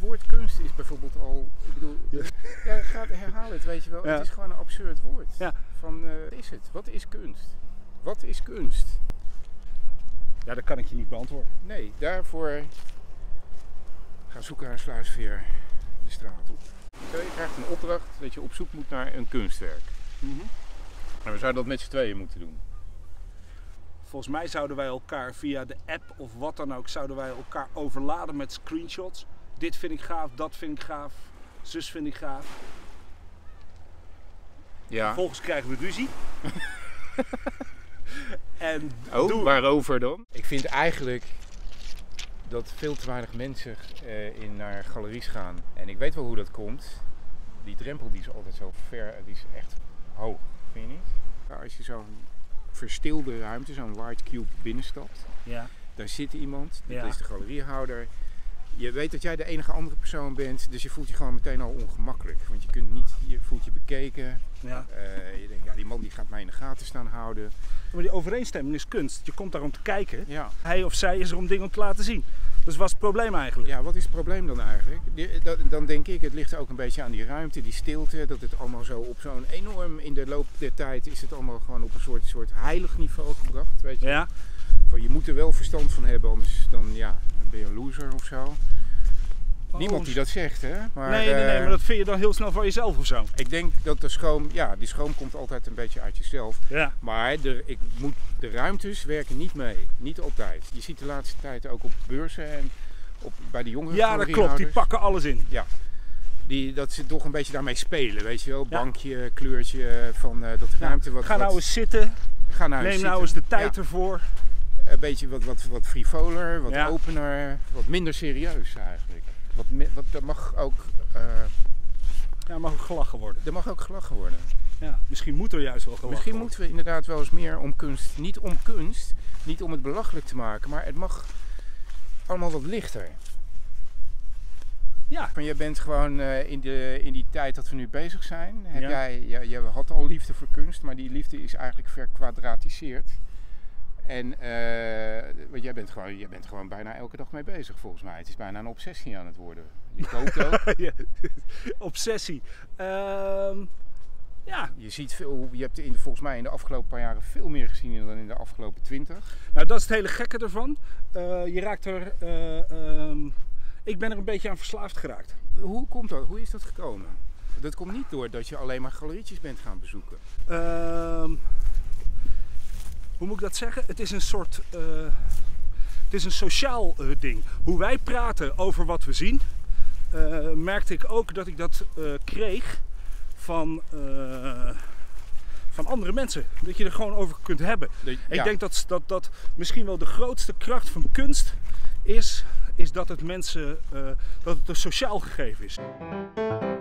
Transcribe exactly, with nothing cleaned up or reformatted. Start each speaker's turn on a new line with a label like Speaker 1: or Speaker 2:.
Speaker 1: woord kunst is bijvoorbeeld al, ik bedoel, ja, ja gaat, herhaal het, weet je wel. Ja. Het is gewoon een absurd woord. Ja. Van, uh, wat is het? Wat is kunst? Wat is kunst?
Speaker 2: Ja, dat kan ik je niet beantwoorden.
Speaker 1: Nee, daarvoor ga zoeken naar een sluisveer de straat op. Stel, je krijgt een opdracht dat je op zoek moet naar een kunstwerk. Mm-hmm. En we zouden dat met z'n tweeën moeten doen.
Speaker 2: Volgens mij zouden wij elkaar via de app of wat dan ook, zouden wij elkaar overladen met screenshots. Dit vind ik gaaf, dat vind ik gaaf, zus vind ik gaaf.
Speaker 1: Ja.
Speaker 2: Vervolgens krijgen we ruzie. En
Speaker 1: oh,
Speaker 2: doe...
Speaker 1: waarover dan? Ik vind eigenlijk dat veel te weinig mensen uh, in naar galeries gaan. En ik weet wel hoe dat komt. Die drempel die is altijd zo ver, die is echt hoog, vind je niet? Nou, als je zo'n verstilde ruimte, zo'n White Cube binnenstapt, ja. Daar zit iemand, dat ja. is de galeriehouder. Je weet dat jij de enige andere persoon bent, dus je voelt je gewoon meteen al ongemakkelijk. Want je kunt niet, je voelt je bekeken. Ja. Uh, je denkt, ja, die man die gaat mij in de gaten staan houden.
Speaker 2: Maar die overeenstemming is kunst. Je komt daar om te kijken.
Speaker 1: Ja.
Speaker 2: Hij of zij is er om dingen te laten zien. Dus wat is het probleem eigenlijk?
Speaker 1: Ja, wat is het probleem dan eigenlijk? Dan denk ik, het ligt ook een beetje aan die ruimte, die stilte. Dat het allemaal zo op zo'n enorm, in de loop der tijd is het allemaal gewoon op een soort, soort heilig niveau gebracht. Weet je?
Speaker 2: Ja.
Speaker 1: Van, je moet er wel verstand van hebben, anders dan, ja, dan ben je een loser of zo. Oh, niemand die dat zegt, hè? Maar,
Speaker 2: nee, nee, nee, maar dat vind je dan heel snel van jezelf of zo?
Speaker 1: Ik denk dat de schroom, ja, die schroom komt altijd een beetje uit jezelf. Ja. Maar de, ik moet, de ruimtes werken niet mee, niet altijd. Je ziet de laatste tijd ook op beurzen en op, bij de jongere
Speaker 2: ja, dat klopt, die pakken alles in.
Speaker 1: Ja, die, dat ze toch een beetje daarmee spelen, weet je wel? Ja. Bankje, kleurtje van uh, dat ruimte. Ja. Wat,
Speaker 2: ga nou
Speaker 1: wat,
Speaker 2: eens zitten,
Speaker 1: ga nou
Speaker 2: neem
Speaker 1: eens
Speaker 2: nou
Speaker 1: zitten.
Speaker 2: eens de tijd ja. ervoor.
Speaker 1: Een beetje wat, wat, wat frivoler, wat ja. opener, wat minder serieus eigenlijk. Wat, wat, dat mag ook... Uh,
Speaker 2: ja, mag ook gelachen worden.
Speaker 1: Er mag ook gelachen worden.
Speaker 2: Ja, misschien moet er juist wel gelachen
Speaker 1: Misschien
Speaker 2: worden.
Speaker 1: moeten we inderdaad wel eens meer om kunst, niet om kunst, niet om het belachelijk te maken, maar het mag allemaal wat lichter.
Speaker 2: Ja.
Speaker 1: Van, jij bent gewoon uh, in, de, in die tijd dat we nu bezig zijn, heb
Speaker 2: ja.
Speaker 1: jij, je, je had al liefde voor kunst, maar die liefde is eigenlijk verkwadratiseerd. En uh, want jij, bent gewoon, jij bent gewoon bijna elke dag mee bezig volgens mij. Het is bijna een obsessie aan het worden. Je koopt ook.
Speaker 2: ja. Obsessie. Uh, ja.
Speaker 1: Je ziet veel, je hebt in, volgens mij in de afgelopen paar jaren veel meer gezien dan in de afgelopen twintig.
Speaker 2: Nou, dat is het hele gekke ervan. Uh, je raakt er... Uh, um, ik ben er een beetje aan verslaafd geraakt.
Speaker 1: Hoe komt dat? Hoe is dat gekomen? Dat komt niet door dat je alleen maar galerietjes bent gaan bezoeken.
Speaker 2: Uh, Hoe moet ik dat zeggen? Het is een soort, uh, het is een sociaal uh, ding. Hoe wij praten over wat we zien, uh, merkte ik ook dat ik dat uh, kreeg van, uh, van andere mensen. Dat je er gewoon over kunt hebben. De, ja. Ik denk dat, dat dat misschien wel de grootste kracht van kunst is, is dat het mensen, uh, dat het een sociaal gegeven is.